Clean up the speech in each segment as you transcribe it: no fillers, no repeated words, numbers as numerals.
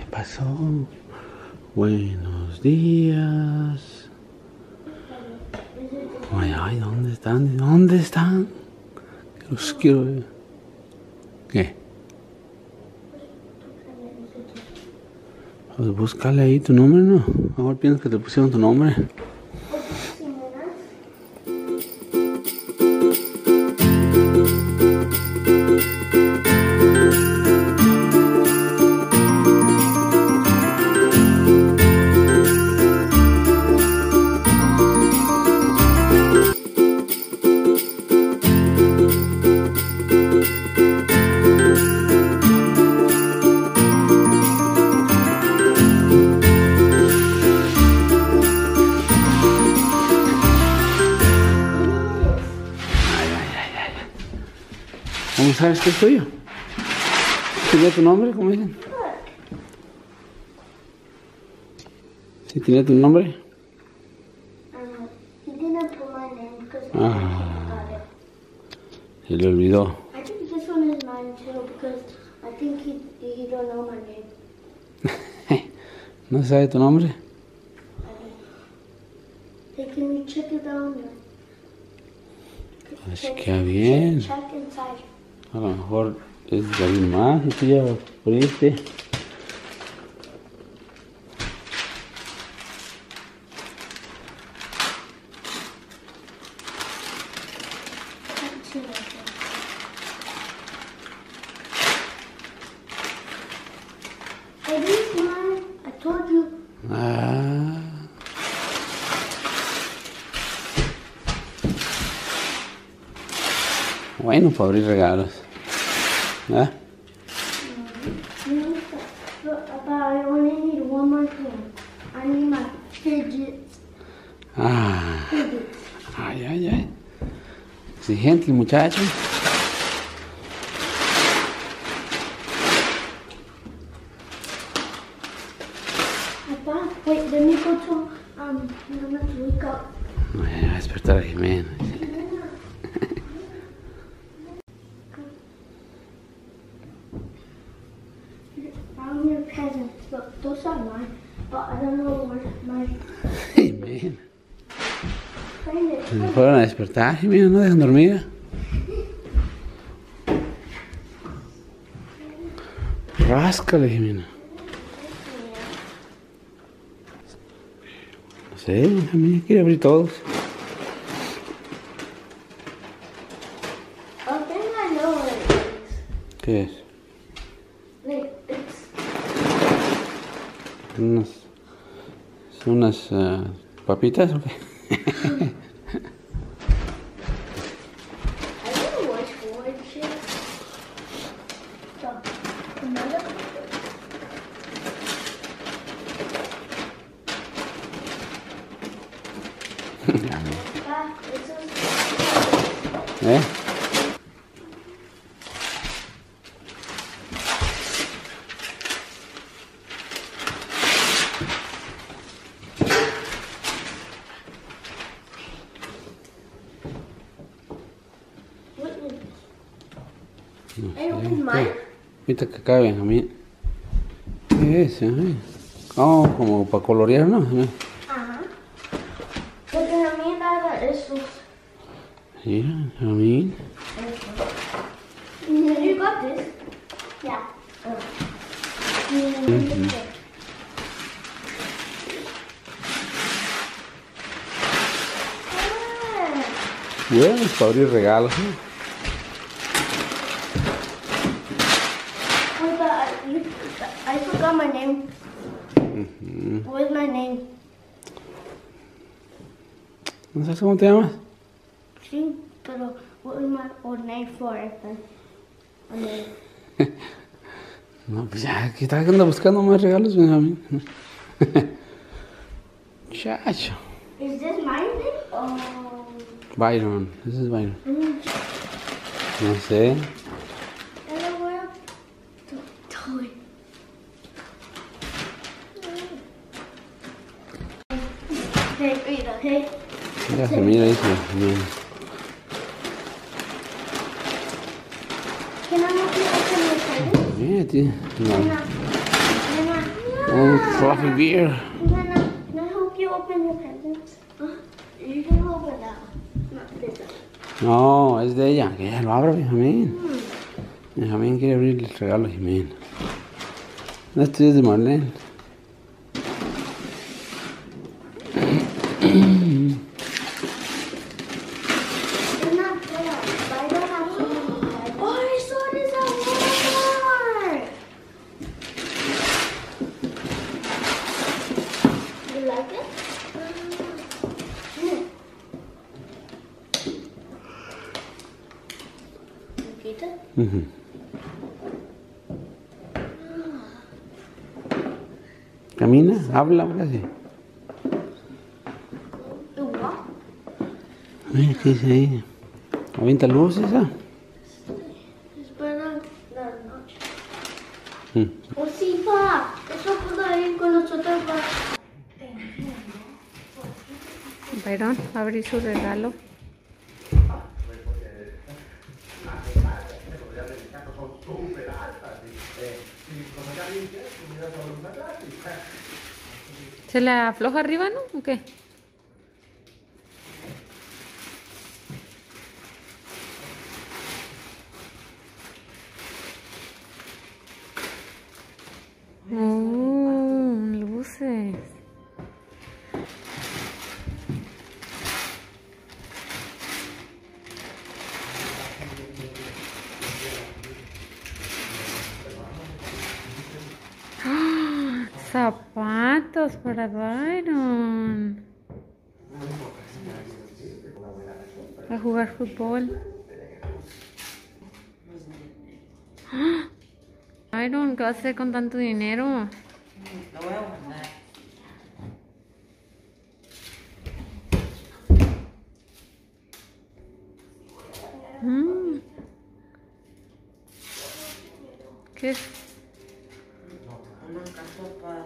pasó? Buenos días. Ay, ay, ¿dónde están? ¿Dónde están? Los quiero ver. ¿Qué? Pues búscale ahí tu nombre, ¿no? Ahora piensas que te pusieron tu nombre. ¿Cómo sabes que es tuyo? ¿Tiene tu nombre? ¿Cómo dicen? ¿Sí tiene tu nombre? Ah, se le olvidó. I think this one is mine too because I think he don't know my name. ¿No sabe tu nombre? Hey, can we check it down there? Pues qué bien. Check inside. A lo mejor es de alguien más y tú ya pudiste. Hey, this is mine. I told you. Ah. Bueno, para abrir regalos. ¿Ah? But I only need one more thing. I need my fidgets. Ah. Fidgets. Ay, ay, ay. Exigente el muchacho. Papa, wait, let me go to Mama to wake up. Ay, va a despertar a Jimena. Found your presents. Look, those are mine, but I don't know where mine. Jimena. Find it. Se fueron a despertar, Jimena, no dejan dormir. Ráscale, Jimena. No sé, a mí quiere abrir todos. I think I know what it is. ¿Qué es? Wait, it's Unas papitas o qué? I don't know what's for it. Shit. So, another. This is. ¿Eh? What is this? No I open sé. mine. Ahorita que acabe, a mí. ¿Qué es? Ay. Oh, como para colorear, ¿no? Ajá. Porque a mí nada estos. Mira, a mí. You got this? Yeah. Bueno, es para abrir regalos, ¿no? Wait, but I forgot my name. What's my name? ¿No sabes cómo te llamas? Sí, pero what is my old name for it then? No, pues ya, aquí está anda buscando más regalos, Benjamín. Chacho. Is this my name? Oh. Byron, ese es Byron. No sé. Toy. Hey, mira, hey. Ya se mira ahí, mira. Can I help you open your present? Mira, tío. No. Nena, Oh, fluffy beer. Can I help you open your presents? You can open that one. Not this one. No, es de ella. Que ella lo abra, Benjamín. Benjamín quiere abrir el regalo, Jimena. Este es de Marlene. Camina, habla, casi. Mira, ¿qué dice ahí? ¿Avienta luz esa? Es para la noche. Oh, sí, pa. Eso puedo ir con nosotros. Byron va a abrir su regalo. ¿Se le afloja arriba, no? ¿O qué? Oh, luces. Zapatos para Byron. A jugar fútbol. Byron, ¿qué vas a hacer con tanto dinero? Lo voy a guardar. ¿Qué es? Una casa para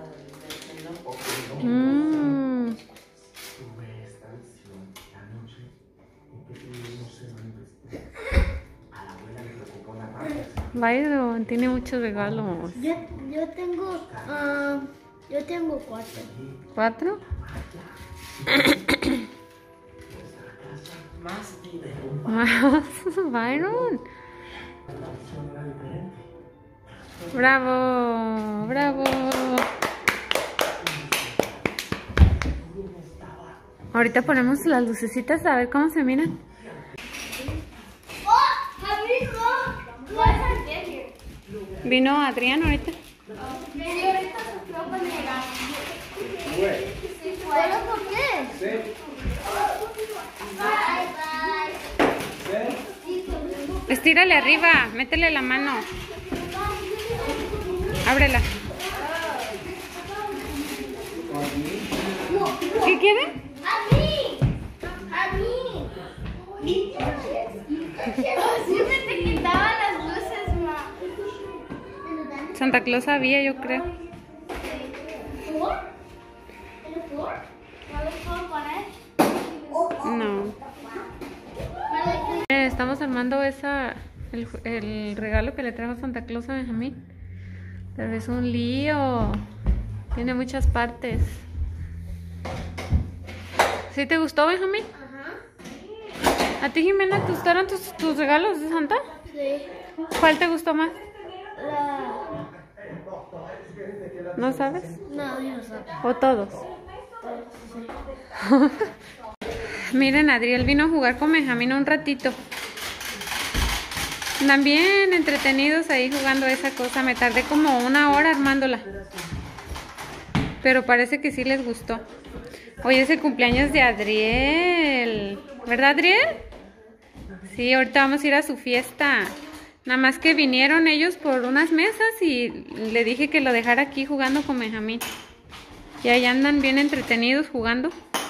Byron tiene muchos regalos. Yo tengo 4. ¿4? más dinero. Más, Byron. Bravo, bravo. Ahorita ponemos las lucecitas a ver cómo se miran. Vino Adrián ahorita. Estírale arriba, métele la mano. Ábrela. ¿Qué quiere? A mí. Siempre te quitaban las luces, ma. Santa Claus sabía, yo creo. No. Estamos armando el regalo que le trajo Santa Claus a Benjamín. Pero es un lío. Tiene muchas partes. ¿Sí te gustó, Benjamín? Ajá. ¿A ti, Jimena, te gustaron tus regalos de Santa? Sí. ¿Cuál te gustó más? La... ¿No sabes? No, yo no sé. ¿O todos? Miren, Adriel vino a jugar con Benjamín un ratito. Andan bien entretenidos ahí jugando esa cosa. Me tardé como 1 hora armándola. Pero parece que sí les gustó. Hoy es el cumpleaños de Adriel. ¿Verdad, Adriel? Sí, ahorita vamos a ir a su fiesta. Nada más que vinieron ellos por unas mesas y le dije que lo dejara aquí jugando con Benjamín. Y ahí andan bien entretenidos jugando.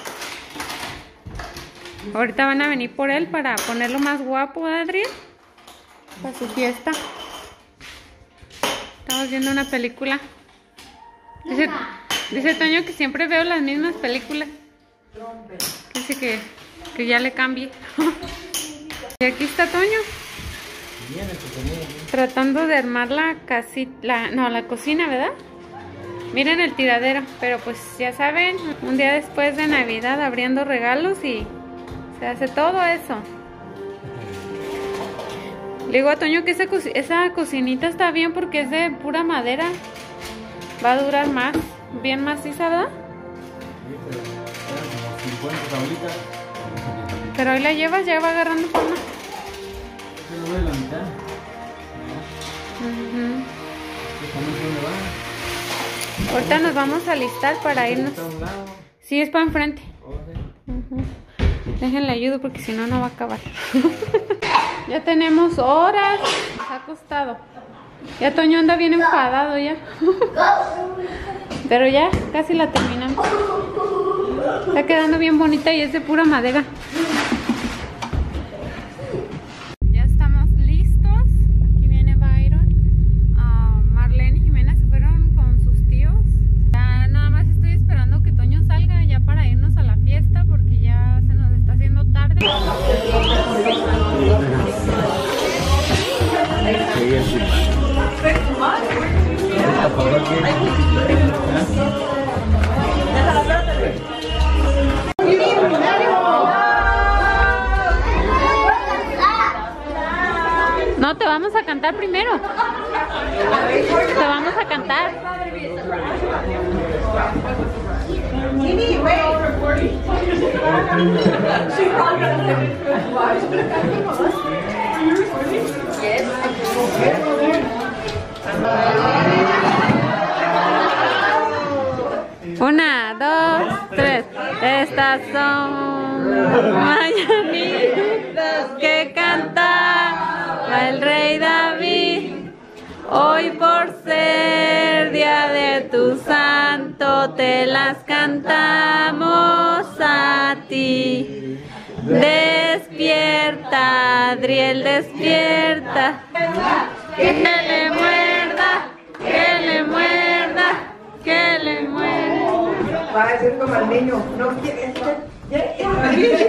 Ahorita van a venir por él para ponerlo más guapo, Adriel. Para su fiesta. Estamos viendo una película. Dice Toño que siempre veo las mismas películas. Dice que ya le cambie. Y aquí está Toño. Tratando de armar la cocina, ¿verdad? Miren el tiradero, pero pues ya saben, un día después de Navidad abriendo regalos y se hace todo eso. Le digo a Toño que esa cocinita está bien porque es de pura madera. Va a durar más, bien maciza, ¿verdad? Pero ahí la llevas, ya va agarrando forma. Ahorita nos vamos a alistar para irnos. Sí, es para enfrente. Déjenle ayudo porque si no, no va a acabar. Ya tenemos horas. Nos ha costado. Ya Toño anda bien enfadado ya. Pero ya casi la terminamos. Está quedando bien bonita y es de pura madera. Ya estamos listos. Aquí viene Byron. Marlene y Jimena se fueron con sus tíos. Ya nada más estoy esperando que Toño salga ya para irnos a la fiesta porque ya se nos está haciendo tarde. No, te vamos a cantar primero. Te vamos a cantar. Una, dos, tres. Estas son mañanitas que cantaba el rey David. Hoy por ser día de tu santo te las cantamos a ti. Despierta, Adriel, despierta. Que le muerda, que le muerda, que le muerda. Va a decir como el niño, no quiere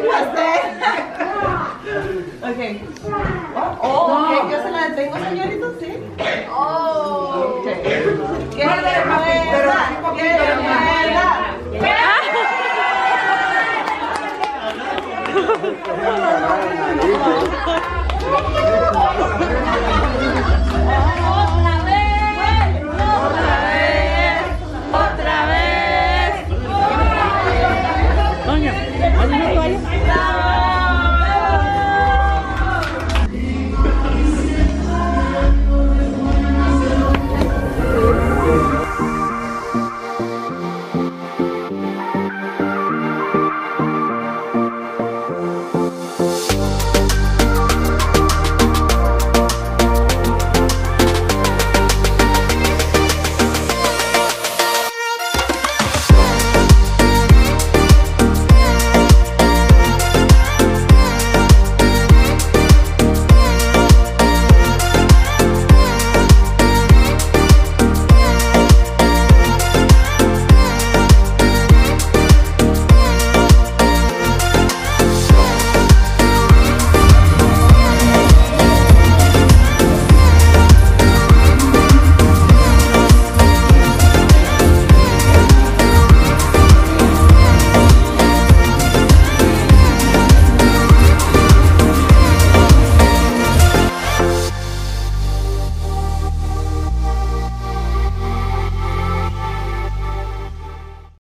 Ok. Oh, ok, yo se la detengo, señoritos.